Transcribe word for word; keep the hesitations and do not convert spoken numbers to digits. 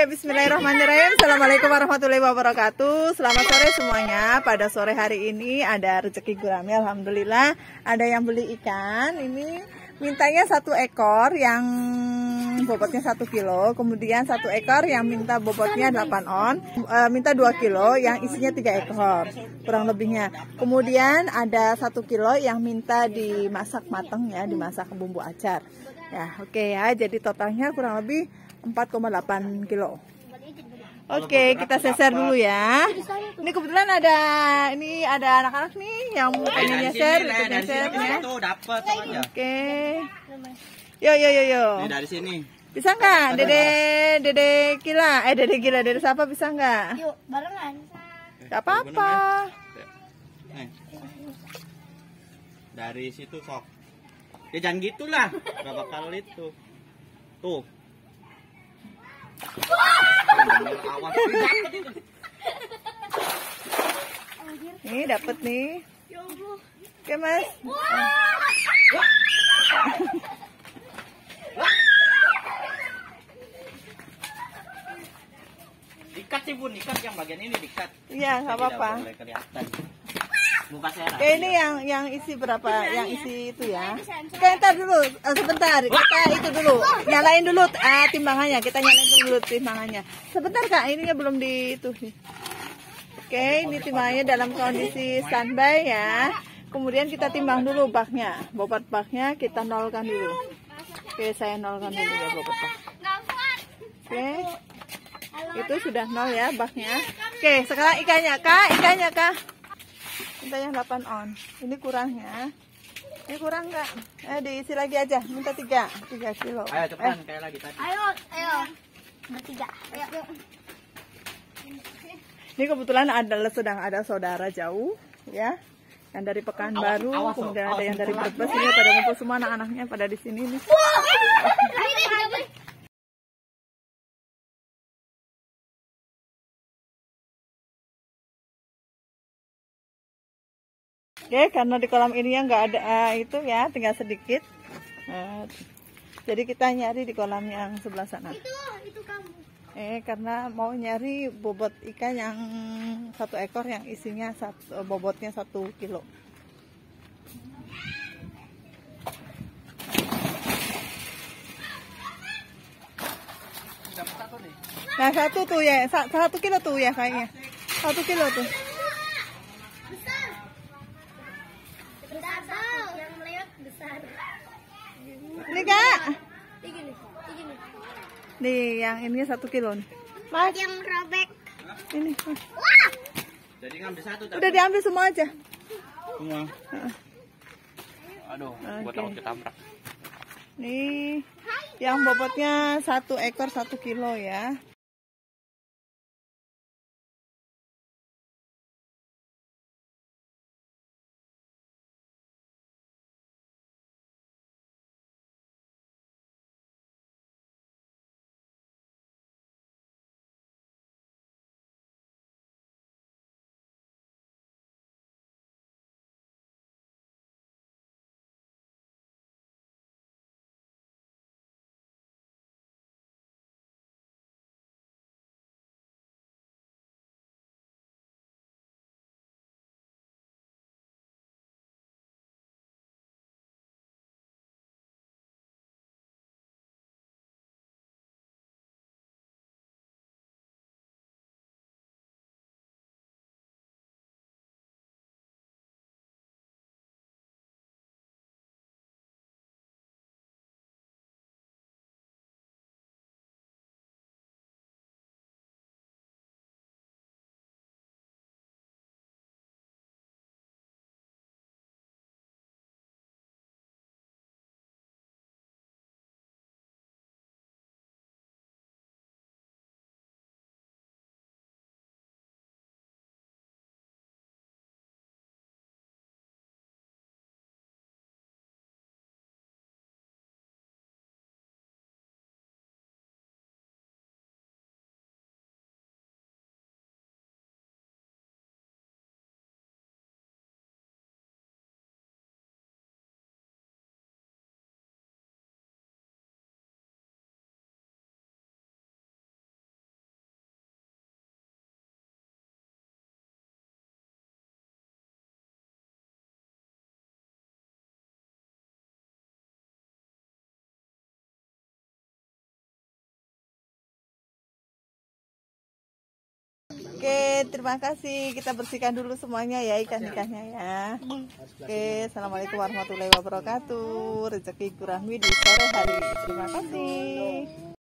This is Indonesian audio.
Bismillahirrahmanirrahim. Assalamualaikum warahmatullahi wabarakatuh. Selamat sore semuanya. Pada sore hari ini ada rezeki gurame, alhamdulillah. Ada yang beli ikan. Ini mintanya satu ekor yang bobotnya satu kilo. Kemudian satu ekor yang minta bobotnya delapan on. E, minta dua kilo yang isinya tiga ekor kurang lebihnya. Kemudian ada satu kilo yang minta dimasak mateng ya, dimasak bumbu acar. Ya, oke okay ya. Jadi totalnya kurang lebih empat koma delapan kilo. Oke, okay, kita seser dulu ya. Ini kebetulan ada ini ada anak-anak nih yang pengen nyeser, ikut nyeser ya. Oke. Yo yo yo yo. Ini dari sini. Bisa nggak, Dede Dede Gila? Eh Dede Gila, Dede siapa bisa nggak? Yuk, barengan. Gak apa-apa. Nih. Dari situ sok. Ya jangan gitulah, gak bakal itu. Tuh. Nih dapat nih. Oke mas. Dikat sih bun, dikat yang bagian ini dikat. Iya nggak apa-apa. Oke ini yang yang isi berapa? Yang isi itu ya. Oke ntar dulu, uh, sebentar kita itu dulu nyalain dulu uh, timbangannya. Kita nyalain dulu timbangannya. Sebentar kak, ininya belum di itu. Oke ini timbangannya dalam kondisi standby ya. Kemudian kita timbang dulu baknya, bobot baknya kita nolkan dulu. Oke saya nolkan dulu ya bobot bak. Oke itu sudah nol ya baknya. Oke sekarang ikannya kak, ikannya kak. Mintanya delapan on. Ini kurangnya. Ini kurang nggak? Eh diisi lagi aja. Minta tiga, tiga kilo. Ayo cepetan eh. kayak lagi tadi. Ayo, ayo. Bertiga. Ayo, ayo. Ini kebetulan adalah sedang ada saudara jauh, ya. Yang dari Pekanbaru, Awas, awas, kemudian awas, ada yang dari awas. Brebes. Ini pada ngumpul semua anak-anaknya pada di sini nih. Oke, karena di kolam ini yang nggak ada uh, itu ya, tinggal sedikit. Uh, jadi kita nyari di kolam yang sebelah sana. Itu, itu kamu. Eh, karena mau nyari bobot ikan yang satu ekor yang isinya satu, bobotnya satu kilo. Nah satu tuh ya, satu kilo tuh ya kayaknya, satu kilo tuh. Yang melewat besar. Ini kak, Tiga nih, tiga nih. nih yang ini satu kilo nih. Mas, Yang robek. ini. Mas. Wah! Jadi ngambil satu. Udah diambil semua aja. Semua. Aduh, gua Oke. takut ketabrak. Nih, yang bobotnya satu ekor satu kilo ya. Oke, terima kasih. Kita bersihkan dulu semuanya ya ikan-ikannya ya. Oke, assalamualaikum warahmatullahi wabarakatuh. Rezeki Gurami di sore hari. Terima kasih.